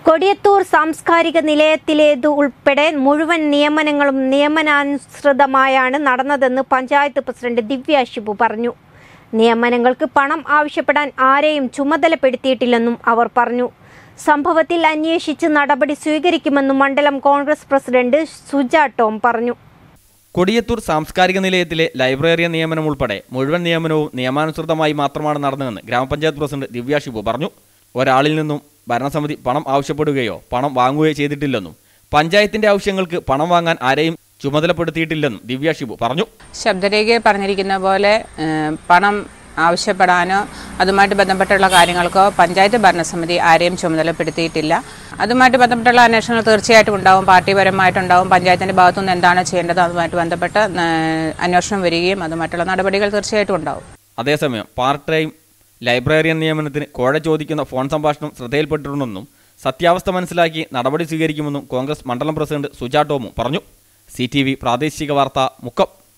കൊടിയത്തൂർ സാംസ്കാരിക നിലയത്തിലേതു ഉൾപ്പെടെ മുഴുവൻ നിയമനങ്ങളും നിയമാനുസൃതമായാണ് നടന്നതെന്ന് പഞ്ചായത്ത് പ്രസിഡന്റ് ദിവ്യ ശിബു പറഞ്ഞു. നിയമനങ്ങൾക്ക് പണം ആവശ്യപ്പെടാൻ ആരെയും ചുമതലപ്പെടുത്തിയിട്ടില്ലെന്നും അവർ പറഞ്ഞു. സംഭവത്തിൽ അന്വേഷിച്ച് നടപടി സ്വീകരിക്കുമെന്നും മണ്ഡലം കോൺഗ്രസ് പ്രസിഡന്റ് സുജ ടോം പറഞ്ഞു. കൊടിയത്തൂർ സാംസ്കാരിക നിലയത്തിലെ ലൈബ്രറിയൻ നിയമനം ഉൾപ്പെടെ മുഴുവൻ നിയമനവും നിയമാനുസൃതമായി മാത്രമാണ് നടന്നതെന്ന് ഗ്രാമപഞ്ചായത്ത് പ്രസിഡന്റ് ദിവ്യ ശിബു പറഞ്ഞു. ഒരാളിൽ നിന്നും ഭരണസമിതി പണം ആവശ്യപ്പെടുകയോ പണം വാങ്ങുകയോ ചെയ്തിട്ടില്ലെന്നും പഞ്ചായത്തിന്റെ ആവശ്യങ്ങൾക്ക് പണം വാങ്ങാൻ ആരെയും ചുമതലപ്പെടുത്തിയിട്ടില്ലെന്നും ദിവ്യ ശിബു പറഞ്ഞു. ശബ്ദരേഖയിൽ പറഞ്ഞിരിക്കുന്ന പോലെ പണം ആവശ്യപ്പെടാനോ അതുമായിട്ട് ബന്ധപ്പെട്ടുള്ള കാര്യങ്ങൾക്കോ പഞ്ചായത്ത് ഭരണസമിതി ആരെയും ചുമതലപ്പെടുത്തിയിട്ടില്ല. അതുമായിട്ട് ബന്ധപ്പെട്ടുള്ള അന്വേഷണങ്ങൾ തീർച്ചയായിട്ടും ഉണ്ടാവും, പാർട്ടിപരമായിട്ടുണ്ടാവും. പഞ്ചായത്തിന്റെ ഭാഗത്തുനിന്ന് എന്താണ് ചെയ്യേണ്ടത് അതുമായിട്ട് ബന്ധപ്പെട്ട് അന്വേഷണം വരികയും അതുമായിട്ടുള്ള നടപടികൾ തീർച്ചയായിട്ടും ഉണ്ടാവും. അതേസമയം പാർട്ട് ടൈം ലൈബ്രറിയൻ നിയമനത്തിന് കോഴ ചോദിക്കുന്ന ഫോൺ സംഭാഷണം ശ്രദ്ധയിൽപ്പെട്ടിട്ടുണ്ടെന്നും സത്യാവസ്ഥ മനസ്സിലാക്കി നടപടി സ്വീകരിക്കുമെന്നും കോൺഗ്രസ് മണ്ഡലം പ്രസിഡന്റ് സുജ ടോമും പറഞ്ഞു. CTV പ്രാദേശിക വാർത്ത മുക്കം.